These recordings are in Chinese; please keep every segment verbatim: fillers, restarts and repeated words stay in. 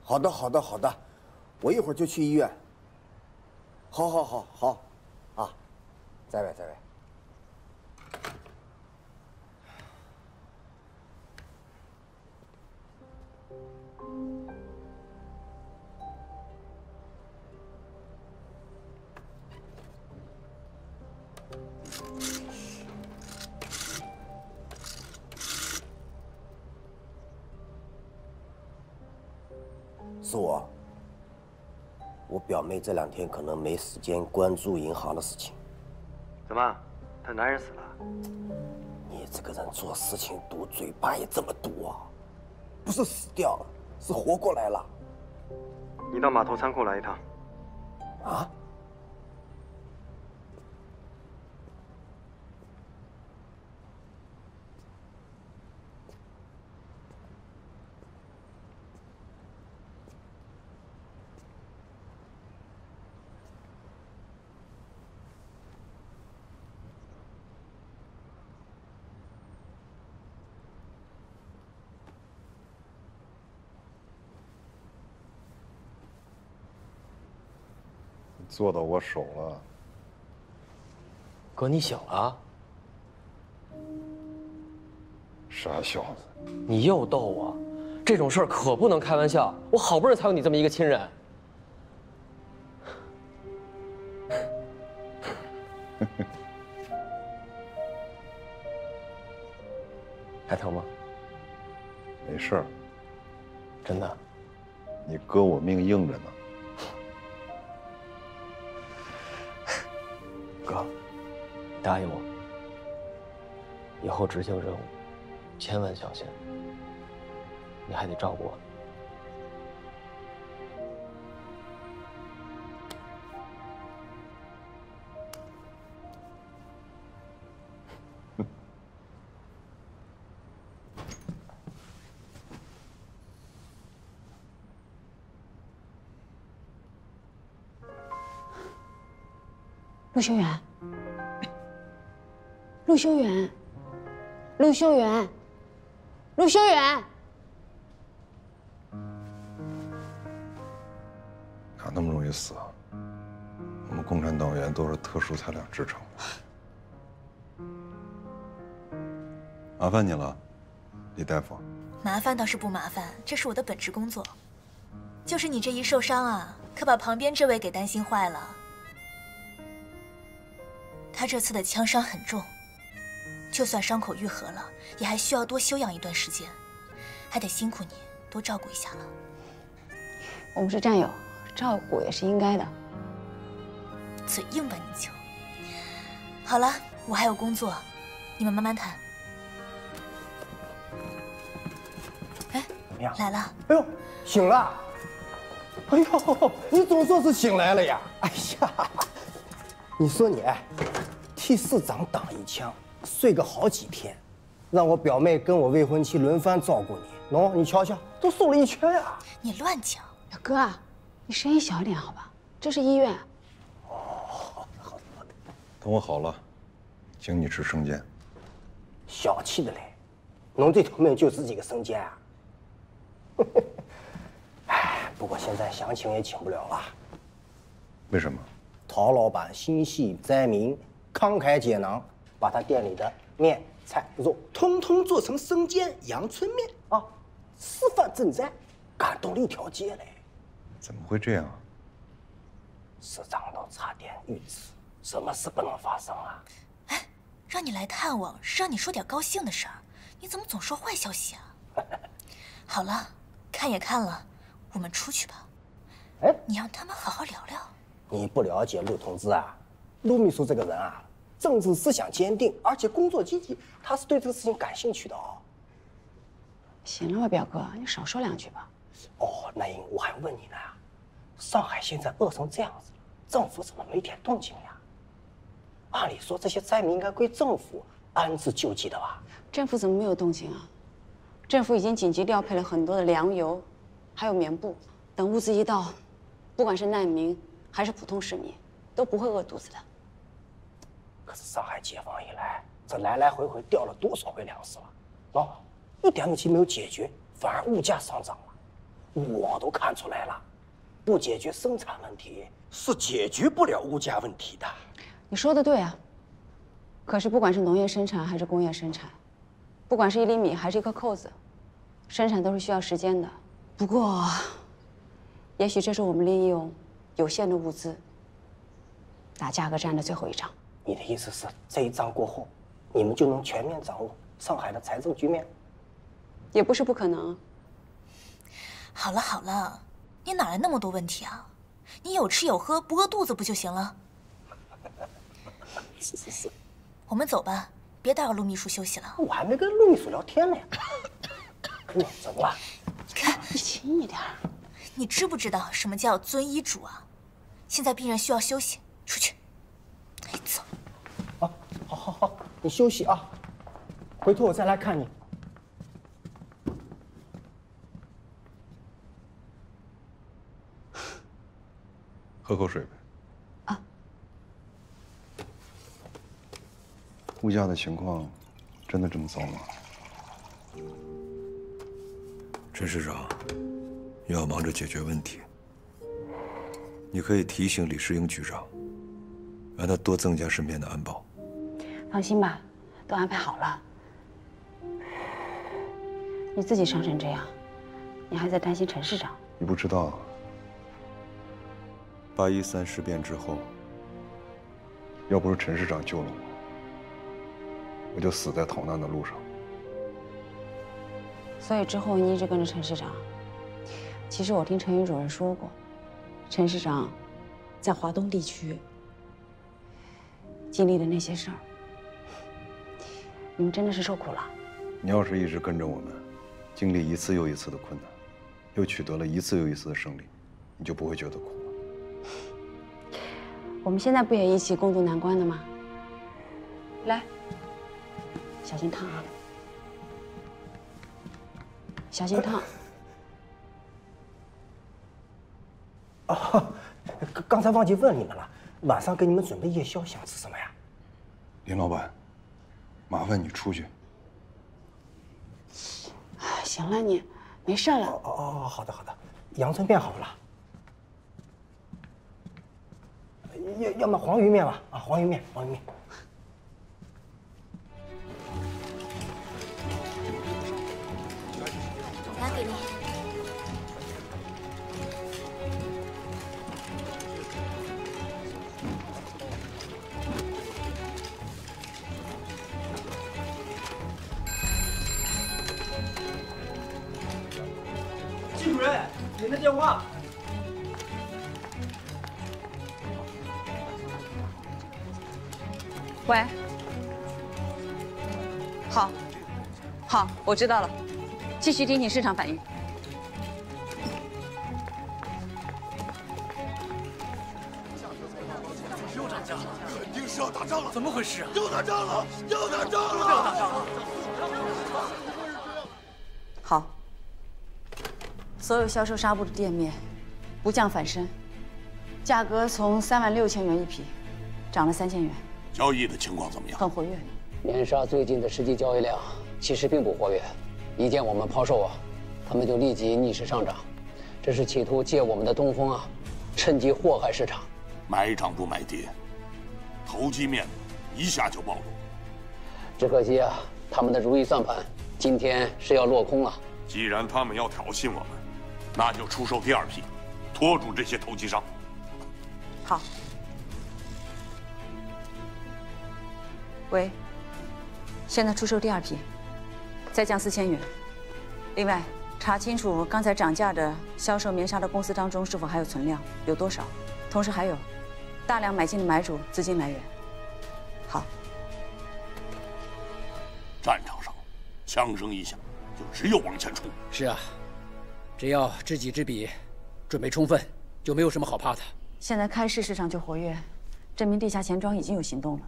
好的，好的，好的，我一会儿就去医院。好，好，好，好，啊，在外，在外。是我，我表妹这两天可能没时间关注银行的事情。 怎么，她男人死了？ 你这个人做事情毒，嘴巴也这么毒啊！不是死掉了，是活过来了。 你到码头仓库来一趟。 啊？ 做到我手了， 哥，你醒了？ 傻小子， 你又逗我，这种事儿可不能开玩笑。我好不容易才有你这么一个亲人。还疼吗？ 没事儿。 真的？ 你哥我命硬着呢。 哥，你答应我，以后执行任务千万小心，你还得照顾我。 陆修远，陆修远，陆修远，陆修远， 哪那么容易死啊？我们共产党员都是特殊材料制成的。麻烦你了，李大夫。 麻烦倒是不麻烦，这是我的本职工作。就是你这一受伤啊，可把旁边这位给担心坏了。他这次的枪伤很重，就算伤口愈合了，也还需要多休养一段时间，还得辛苦你多照顾一下了。 我们是战友，照顾也是应该的。 嘴硬吧你就。好了，我还有工作，你们慢慢谈。哎， 怎么样？ 来了。 哎呦，醒了！哎呦，你总算是醒来了呀！哎呀，你说你哎。替市长挡一枪，睡个好几天，让我表妹跟我未婚妻轮番照顾你。喏，你瞧瞧，都瘦了一圈呀！ 你乱讲。 表哥啊，你声音小一点好吧？这是医院。 哦，好的，好的，好的。 等我好了，请你吃生煎。 小气的嘞，侬这条命就值几个生煎啊？哎，不过现在想请也请不了了。 为什么？ 陶老板心系灾民。慷慨解囊，把他店里的面、菜、肉通通做成生煎阳春面啊，示范赈灾，感动了一条街嘞。 怎么会这样？ 市长都差点遇刺，什么事不能发生啊？ 哎，让你来探望是让你说点高兴的事儿，你怎么总说坏消息啊？好了，看也看了，我们出去吧。哎，你让他们好好聊聊。 你不了解陆同志啊，陆秘书这个人啊。政治思想坚定，而且工作积极，他是对这个事情感兴趣的哦。 行了吧，表哥，你少说两句吧。 哦，那英，我还问你呢，上海现在饿成这样子了，政府怎么没点动静呀？按理说这些灾民应该归政府安置救济的吧？ 政府怎么没有动静啊？政府已经紧急调配了很多的粮油，还有棉布，等物资一到，不管是难民还是普通市民，都不会饿肚子的。 可是上海解放以来，这来来回回调了多少回粮食了？喏，一点问题没有解决，反而物价上涨了。 我都看出来了，不解决生产问题是解决不了物价问题的。 你说的对啊。可是不管是农业生产还是工业生产，不管是一粒米还是一颗扣子，生产都是需要时间的。不过，也许这是我们利用有限的物资打价格战的最后一仗。 你的意思是，这一仗过后，你们就能全面掌握上海的财政局面？ 也不是不可能。 好了好了，你哪来那么多问题啊？你有吃有喝，不饿肚子不就行了？ 是是是。 我们走吧，别打扰陆秘书休息了。 我还没跟陆秘书聊天呢。你怎么了？ 你看， 你轻一点。 你知不知道什么叫遵医嘱啊？现在病人需要休息，出去。哎，走。 啊，好好好，你休息啊，回头我再来看你。 喝口水呗。 啊。 物价的情况真的这么糟吗？陈市长要忙着解决问题，你可以提醒李世英局长，让他多增加身边的安保。 放心吧，都安排好了。你自己伤成这样，你还在担心陈市长？ 你不知道，八一三事变之后，要不是陈市长救了我，我就死在逃难的路上。 所以之后你一直跟着陈市长。其实我听陈云主任说过，陈市长在华东地区经历的那些事儿，你们真的是受苦了。 你要是一直跟着我们，经历一次又一次的困难，又取得了一次又一次的胜利，你就不会觉得苦了。 我们现在不也一起共度难关的吗？来，小心烫啊！小心烫。 哦，刚才忘记问你们了，晚上给你们准备夜宵，想吃什么呀？ 林老板，麻烦你出去。 行了，你没事了。 哦哦哦，好的好的，阳春面好了。要要么黄鱼面吧，啊，黄鱼面，黄鱼面。 拿给你。 季主任，您的电话。 喂，好，好，我知道了，继续听听市场反应。 又涨价了，肯定是要打仗了！怎么回事啊？又打仗了！又打仗了！又打仗了！ 好，所有销售纱布的店面不降反升，价格从三万六千元一匹涨了三千元。 交易的情况怎么样？ 很活跃。 棉纱最近的实际交易量其实并不活跃，一见我们抛售啊，他们就立即逆势上涨，这是企图借我们的东风啊，趁机祸害市场。 买涨不买跌，投机面一下就暴露。 只可惜啊，他们的如意算盘今天是要落空了。 既然他们要挑衅我们，那就出售第二批，拖住这些投机商。 好。喂，现在出售第二批，再降四千元。另外，查清楚刚才涨价的销售棉纱的公司当中是否还有存量，有多少？同时还有大量买进的买主资金来源。好。 战场上，枪声一响，就只有往前冲。 是啊，只要知己知彼，准备充分，就没有什么好怕的。 现在开市市场就活跃，证明地下钱庄已经有行动了。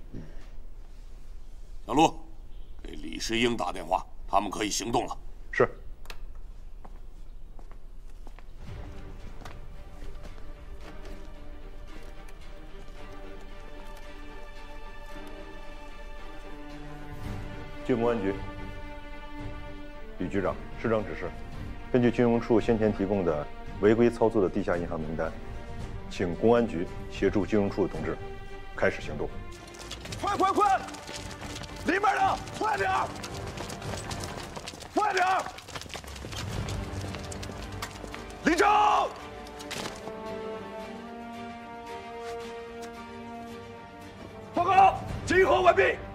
小陆，给李世英打电话，他们可以行动了。 是。进公安局。李局长，市长指示， 根据金融处先前提供的违规操作的地下银行名单，请公安局协助金融处的同志开始行动。 快快快！里面的快点儿，快点儿！立正！报告，集合完毕。